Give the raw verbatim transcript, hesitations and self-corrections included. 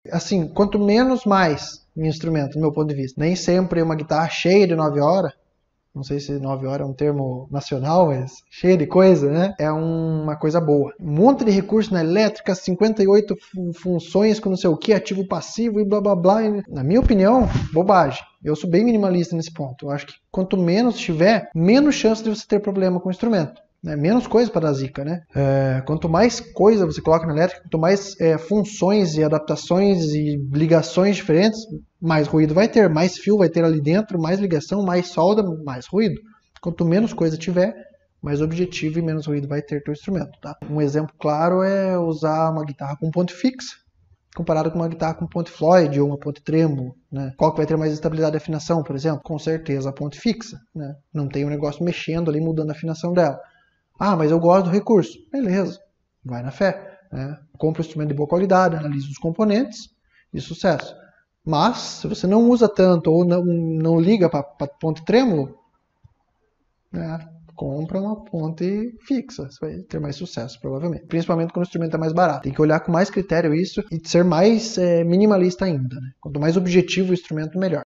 Assim, quanto menos, mais um instrumento, do meu ponto de vista. Nem sempre uma guitarra cheia de nove horas, não sei se nove horas é um termo nacional, mas cheia de coisa, né? É uma coisa boa. Um monte de recurso na elétrica, cinquenta e oito funções com não sei o que, ativo passivo e blá blá blá. Na minha opinião, bobagem. Eu sou bem minimalista nesse ponto. Eu acho que quanto menos tiver, menos chance de você ter problema com o instrumento. Né? Menos coisa para dar zica, né? É, quanto mais coisa você coloca na elétrica, quanto mais é, funções e adaptações e ligações diferentes, mais ruído vai ter, mais fio vai ter ali dentro, mais ligação, mais solda, mais ruído. Quanto menos coisa tiver, mais objetivo e menos ruído vai ter teu instrumento, tá? Um exemplo claro é usar uma guitarra com ponte fixa, comparado com uma guitarra com ponte Floyd ou uma ponte trêmulo, né? Qual que vai ter mais estabilidade de afinação, por exemplo? Com certeza a ponte fixa, né? Não tem um negócio mexendo ali, mudando a afinação dela. Ah, mas eu gosto do recurso. Beleza, vai na fé. Né? Compra um instrumento de boa qualidade, analisa os componentes e sucesso. Mas, se você não usa tanto ou não, não liga para ponte trêmulo, né? Compra uma ponte fixa. Você vai ter mais sucesso, provavelmente. Principalmente quando o instrumento é mais barato. Tem que olhar com mais critério isso e ser mais é, minimalista ainda. Né? Quanto mais objetivo o instrumento, melhor.